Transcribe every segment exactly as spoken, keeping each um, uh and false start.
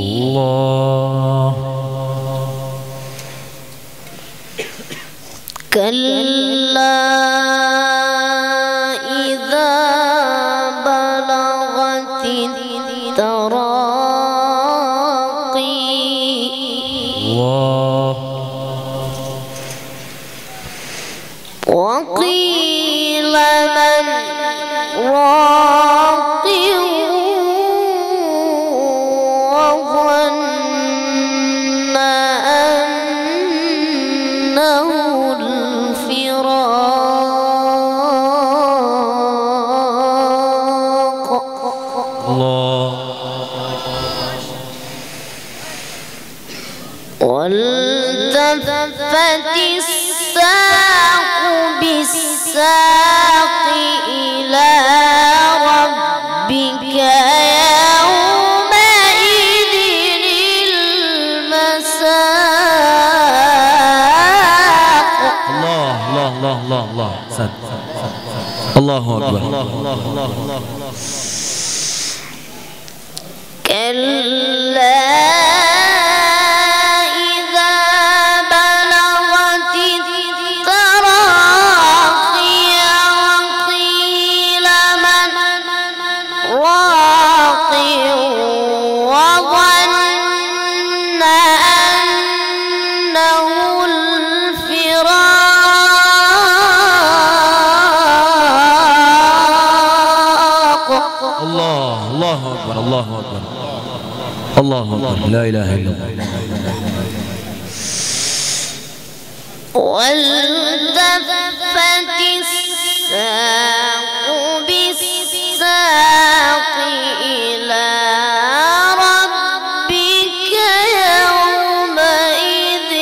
الله. كلا إذا بلغت التراقي الله. وقيل من راق وظن أنه الفراق. الله. والتفت الساق بالساق إلى ربك يومئذ المساق. الله الله الله الله الله. سد. الله أكبر. كلا إذا بلغت التراقي وقيل من راق وظن أنه الفراق. الله الله أكبر. الله أكبر. الله أكبر. لا إله إلا الله. والتفت الساق بالساق إلى ربك يومئذ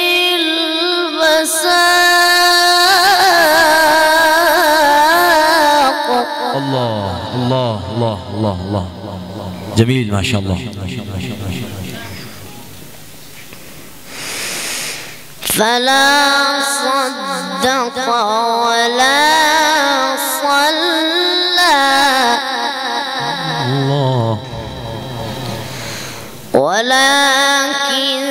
المساق. الله الله الله الله الله. جميل ما شاء الله. فلا صدق ولا صلى الله. ولكن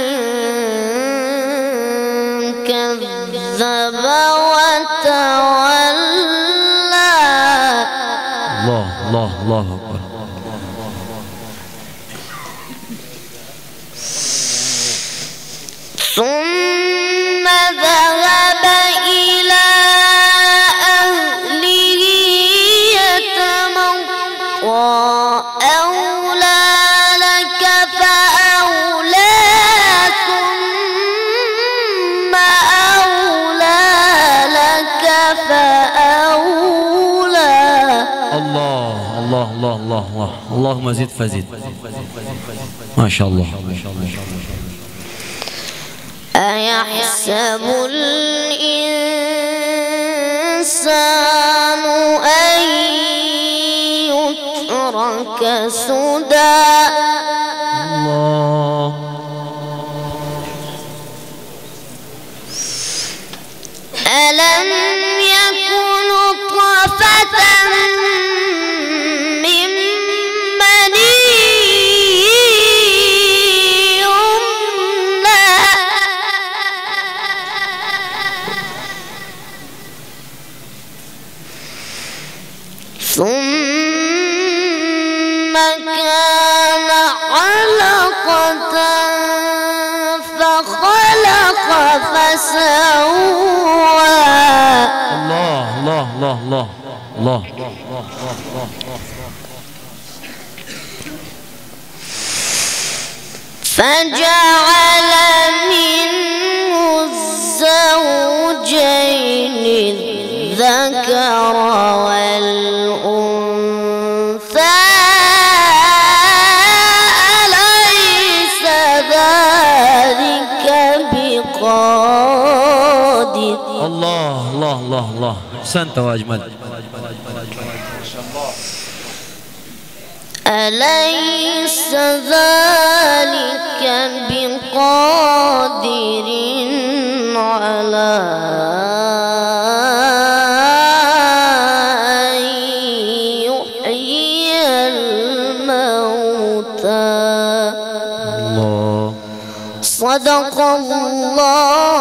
كذب وتولى. الله الله الله أكبر. ثم ذهب إلى أهله يتمطى. أولى لك فأولى ثم أولى لك فأولى. الله الله الله الله الله. اللهم زد فزد. ما شاء الله. أيحسب الإنسان أن يترك سدى. الله. ألم يكن نطفة من مني يمنى. ثم كان علقة فخلق فسوى. الله الله الله الله الله. فجعل منه الزوجين الذكر والأنثى. أليس ذلك بقادر. الله الله الله الله. أحسنت وأجمل. أليس ذلك بقادر على أن يحيي الموتى. الله صدق الله